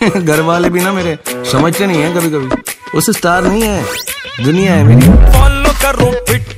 घर वाले भी ना मेरे समझते नहीं है कभी कभी। उस स्टार नहीं है, दुनिया है मेरी। फॉलो करो फिट